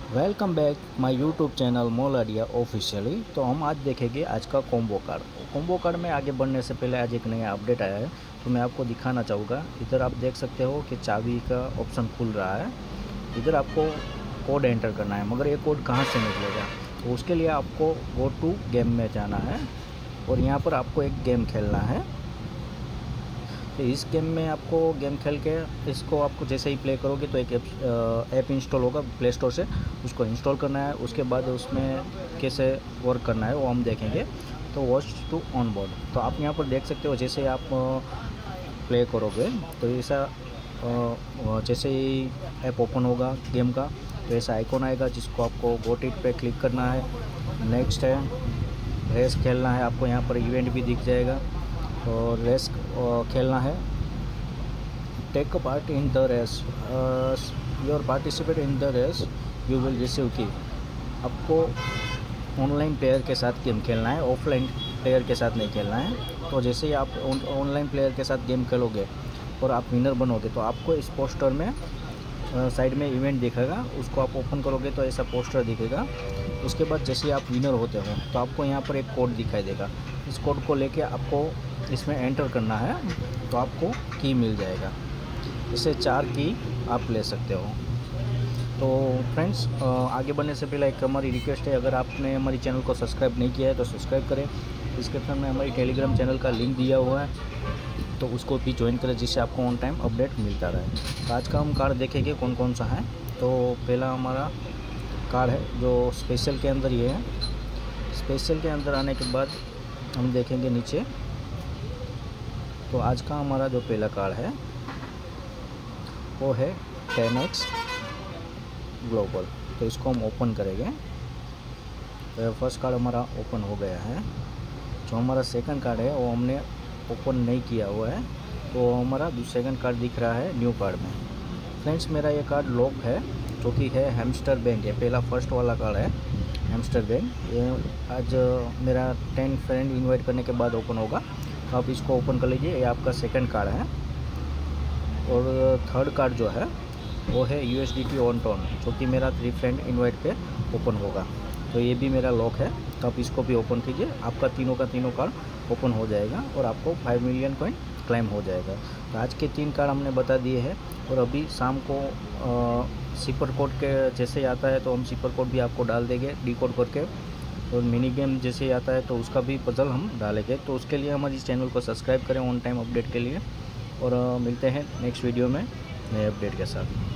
Welcome back my YouTube channel मोलाडिया officially. तो हम आज देखेंगे आज का कॉम्बो कार्ड। कॉम्बो कार्ड में आगे बढ़ने से पहले आज एक नया अपडेट आया है, तो मैं आपको दिखाना चाहूँगा। इधर आप देख सकते हो कि चाबी का ऑप्शन खुल रहा है। इधर आपको कोड एंटर करना है, मगर ये कोड कहाँ से निकलेगा, तो उसके लिए आपको गो टू गेम में जाना है और यहाँ पर आपको एक गेम खेलना है। तो इस गेम में आपको गेम खेल के इसको आपको जैसे ही प्ले करोगे तो एक ऐप इंस्टॉल होगा प्ले स्टोर से, उसको इंस्टॉल करना है। उसके बाद उसमें कैसे वर्क करना है वो हम देखेंगे। तो वॉच टू ऑन बोर्ड, तो आप यहाँ पर देख सकते हो जैसे आप प्ले करोगे तो ऐसा जैसे ही ऐप ओपन होगा गेम का तो ऐसा आइकॉन आएगा जिसको आपको गोट इट पे क्लिक करना है। नेक्स्ट है रेस खेलना है, आपको यहाँ पर इवेंट भी दिख जाएगा और रेस खेलना है। Take a part in the race, your participate in the race you will receive की। आपको ऑनलाइन प्लेयर के साथ गेम खेलना है, ऑफलाइन प्लेयर के साथ नहीं खेलना है। तो जैसे ही आप ऑनलाइन प्लेयर के साथ गेम खेलोगे और आप विनर बनोगे तो आपको इस पोस्टर में साइड में इवेंट दिखेगा, उसको आप ओपन करोगे तो ऐसा पोस्टर दिखेगा। उसके बाद जैसे ही आप विनर होते हो तो आपको यहाँ पर एक कोड दिखाई देगा। इस कोड को लेके आपको इसमें एंटर करना है तो आपको की मिल जाएगा। इससे 4 की आप ले सकते हो। तो फ्रेंड्स, आगे बढ़ने से पहले एक हमारी रिक्वेस्ट है, अगर आपने हमारी चैनल को सब्सक्राइब नहीं किया है तो सब्सक्राइब करें। डिस्क्रिप्शन में हमारी टेलीग्राम चैनल का लिंक दिया हुआ है, तो उसको भी ज्वाइन करें जिससे आपको ऑन टाइम अपडेट मिलता रहे। तो आज का हम कार्ड देखेंगे कौन कौन सा है। तो पहला हमारा कार्ड है जो स्पेशल के अंदर ये है। स्पेशल के अंदर आने के बाद हम देखेंगे नीचे। तो आज का हमारा जो पहला कार्ड है वो है 10x ग्लोबल। तो इसको हम ओपन करेंगे। तो फर्स्ट कार्ड हमारा ओपन हो गया है। जो हमारा सेकंड कार्ड है वो हमने ओपन नहीं किया हुआ है, तो हमारा सेकंड कार्ड दिख रहा है न्यू कार्ड में। फ्रेंड्स, मेरा ये कार्ड लॉक है जो कि है हैमस्टर बैंक है। पहला फर्स्ट वाला कार्ड है हैमस्टर बैंक। ये आज मेरा 10 फ्रेंड इनवाइट करने के बाद ओपन होगा, तो आप इसको ओपन कर लीजिए। ये आपका सेकंड कार्ड है। और थर्ड कार्ड जो है वो है USDT ऑन टोन, जो कि मेरा 3 फ्रेंड इनवाइट पे ओपन होगा। तो ये भी मेरा लॉक है, तो आप इसको भी ओपन कीजिए। आपका तीनों का तीनों कार्ड ओपन हो जाएगा और आपको 5 मिलियन कॉइन क्लेम हो जाएगा। तो आज के 3 कार्ड हमने बता दिए हैं। और अभी शाम को सिपर कोड के जैसे आता है तो हम सिपर कोड भी आपको डाल देंगे डिकोड करके। और मिनी गेम जैसे आता है तो उसका भी पजल हम डालेंगे। तो उसके लिए हमारे चैनल को सब्सक्राइब करें ऑन टाइम अपडेट के लिए। और मिलते हैं नेक्स्ट वीडियो में नए अपडेट के साथ।